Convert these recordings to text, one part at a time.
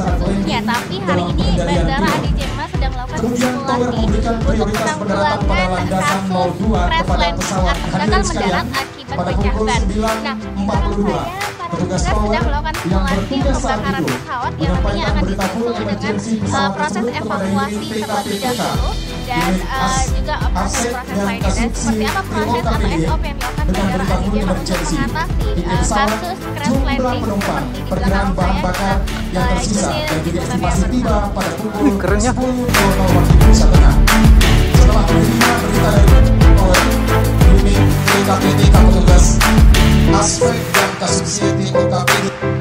sesungguhnya. Tapi hari ini Bandara Adi Cema sedang melakukan simulasi untuk penanggulangan kasus crash landing atau gagal mendarat akibat pecah ban. Nah, di belakang saya para petugas sedang melakukan simulasi untuk pembakaran pesawat yang nantinya akan disusul dengan proses evakuasi terlebih dahulu dan juga proses lainnya. Dan seperti apa proses atau SOP yang dilakukan Bandara Adi Cema untuk mengatasi kasus crash landing seperti di belakang saya. Dan juga estimasi tiba pada pukul 10.00 kerennya. waktu Indonesia Tengah. Setelah menerima berita dari unit TKPD petugas aspek dan kasus TKPD.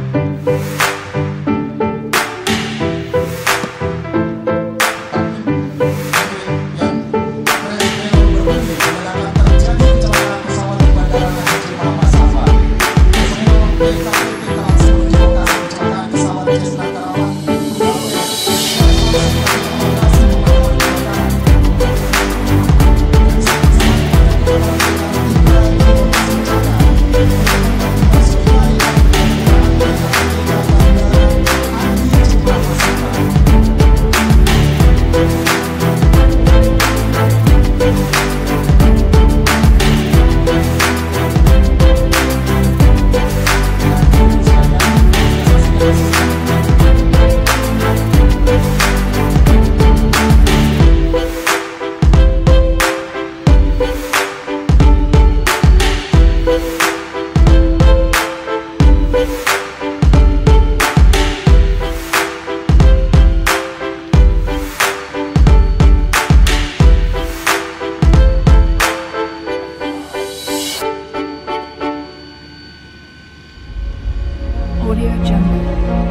Audio Jungle.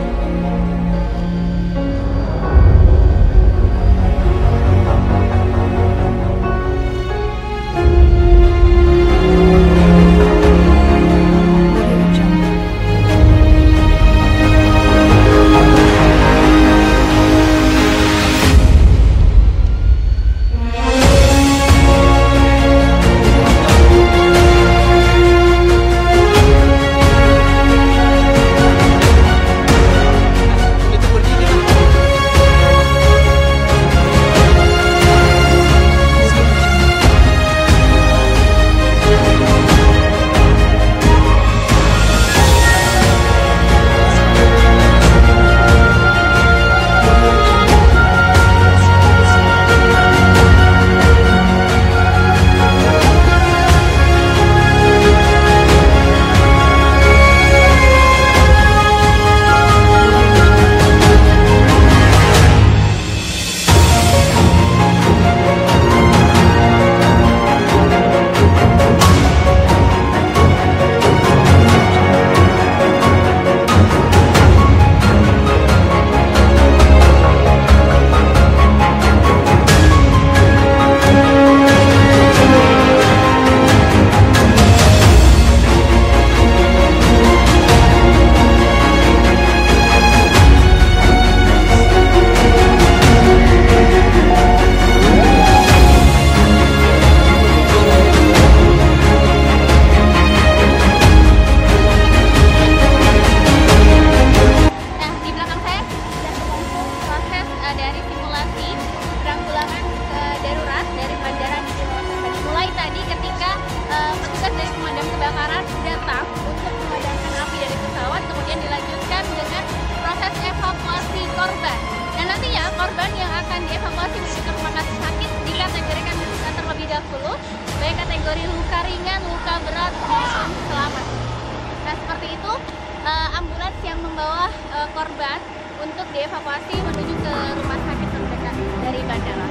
korban yang akan dievakuasi menuju ke rumah sakit dikategorikan terlebih dahulu, baik kategori luka ringan, luka berat, maupun selamat. Nah, seperti itu ambulans yang membawa korban untuk dievakuasi menuju ke rumah sakit terdekat dari bandara.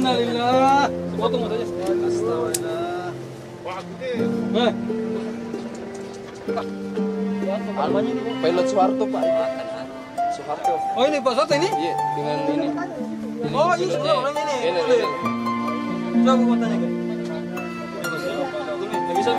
Innalillah. Potong motornya. Astagfirullah. Wah, gede. Almanya ini pilot Soeharto Pak. Soeharto. Oh ini Pak Soeharto ini? Iya, dengan ini. Oh ini orangnya ini. Ini. Coba mau tanya kan? Nggak bisa.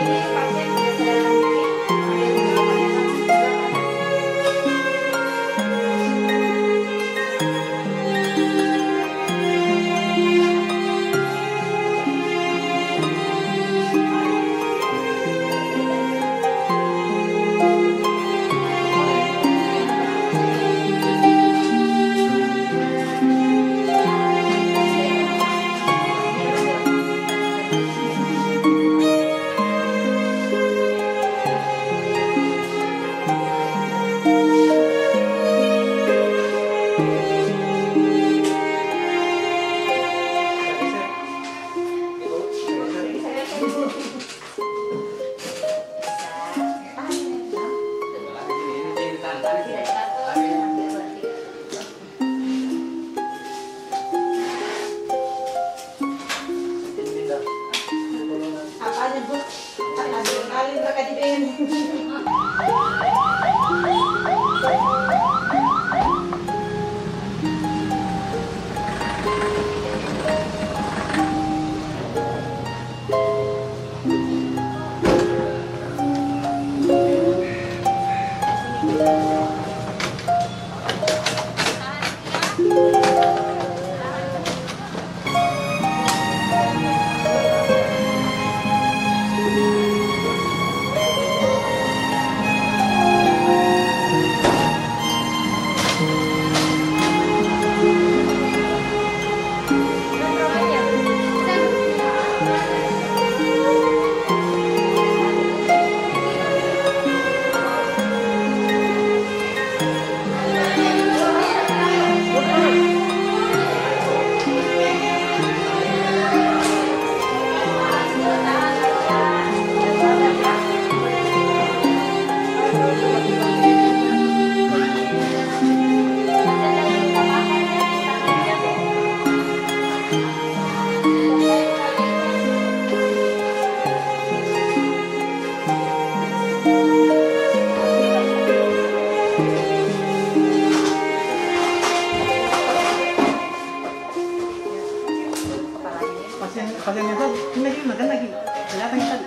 Pasiennya tadi, ini lagi makan lagi. Kelihatan tadi.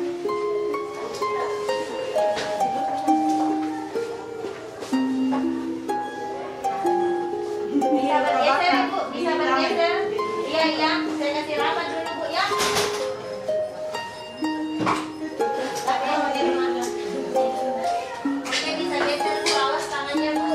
Bisa bergeser Bu, bisa bergeser. Iya ya, saya kasih rapat dulu Bu ya. Oke, bisa geser Bu, awas tangannya Bu.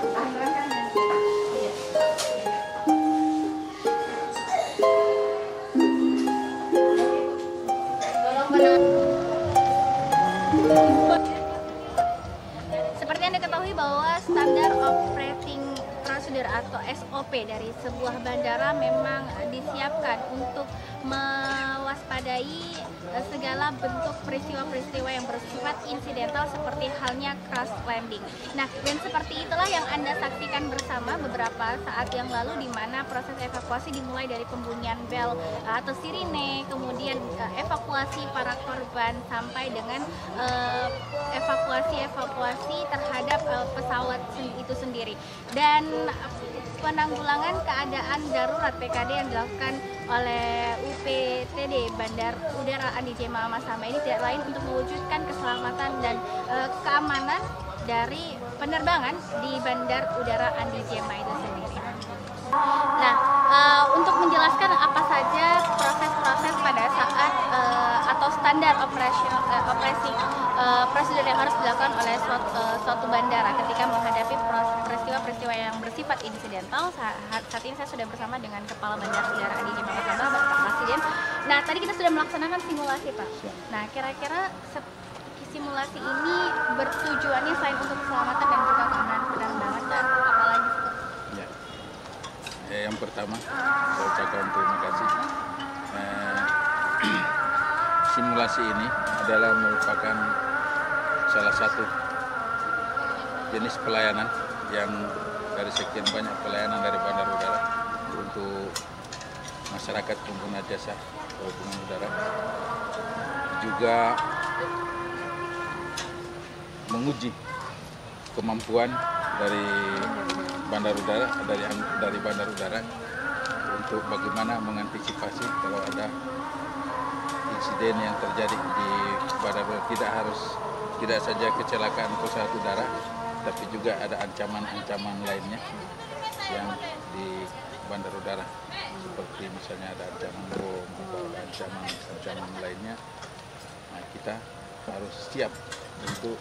Seperti yang diketahui bahwa standar operating procedure atau SOP dari sebuah bandara memang disiapkan untuk mewaspadai segala bentuk peristiwa-peristiwa yang bersifat insidental seperti halnya crash landing. Nah, dan seperti itulah yang Anda saksikan bersama beberapa saat yang lalu, di mana proses evakuasi dimulai dari pembunyian bel atau sirine, kemudian evakuasi para korban sampai dengan evakuasi terhadap pesawat itu sendiri. Dan penanggulangan keadaan darurat PKD yang dilakukan oleh UPTD Bandar Udara Andi J. Muhammad Sama ini tidak lain untuk mewujudkan keselamatan dan keamanan dari penerbangan di Bandar Udara Andi J. Muhammad itu sendiri. Nah, untuk menjelaskan apa saja proses-proses pada saat atau standar operasi prosedur yang harus dilakukan oleh suatu bandara ketika menghadapi peristiwa-peristiwa yang bersifat insidental, saat ini saya sudah bersama dengan Kepala Bandar Udara Andi J. Muhammad Sama, Bapak Presiden. Nah, tadi kita sudah melaksanakan simulasi, Pak. Nah, kira-kira simulasi ini bertujuannya selain untuk keselamatan dan juga keamanan penerbangan, dan apalagi? Yang pertama, saya ucapkan terima kasih. Simulasi ini adalah merupakan salah satu jenis pelayanan yang dari sekian banyak pelayanan dari Bandar Udara untuk masyarakat pengguna jasa perhubungan udara, juga menguji kemampuan dari Bandar Udara untuk bagaimana mengantisipasi kalau ada insiden yang terjadi di Bandar tidak saja kecelakaan pesawat udara, tapi juga ada ancaman-ancaman lainnya yang di bandar udara, seperti misalnya ada ancaman bom atau ada ancaman lainnya. Nah, kita harus siap untuk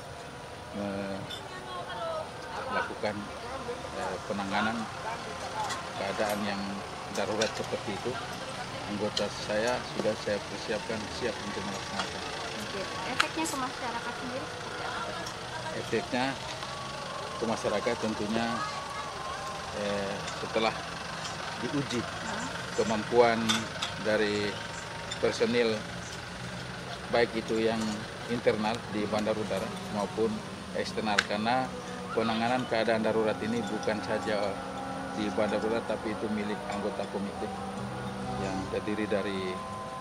melakukan penanganan keadaan yang darurat seperti itu. Anggota saya sudah saya persiapkan siap untuk melaksanakan. Efeknya ke masyarakat sendiri seperti apa? Efeknya ke masyarakat tentunya setelah diuji kemampuan dari personil baik itu yang internal di bandar udara maupun eksternal, karena penanganan keadaan darurat ini bukan saja di bandar udara tapi itu milik anggota komite yang terdiri dari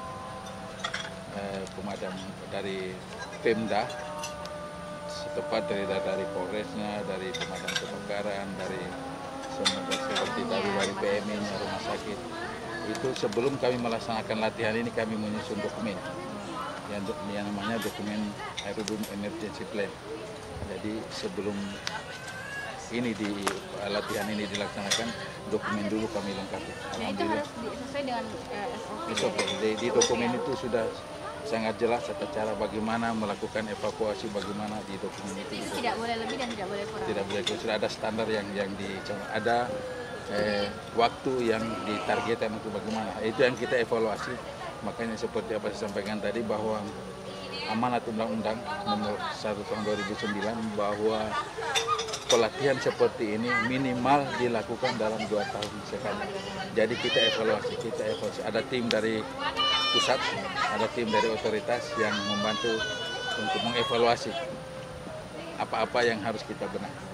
pemadam dari Pemda setepat dari Polresnya, dari pemadam kebakaran, dari seperti dari PMI-nya, rumah sakit. Itu sebelum kami melaksanakan latihan ini kami menyusun dokumen yang namanya dokumen Aerodrome Emergency Plan. Jadi sebelum ini latihan ini dilaksanakan, dokumen dulu kami lengkapi. Nah, itu harus sesuai dengan SOP. Di dokumen itu sudah sangat jelas tata cara bagaimana melakukan evakuasi, bagaimana di dokumen itu. Tidak boleh lebih dan tidak boleh kurang. Tidak boleh, sudah ada standar yang ada waktu yang ditargetkan untuk bagaimana. Itu yang kita evaluasi. Makanya seperti apa saya sampaikan tadi bahwa amanat Undang-Undang nomor 1 tahun 2009 bahwa pelatihan seperti ini minimal dilakukan dalam 2 tahun sekali. Jadi kita evaluasi. Ada tim dari pusat, ada tim dari otoritas yang membantu untuk mengevaluasi apa-apa yang harus kita benahi.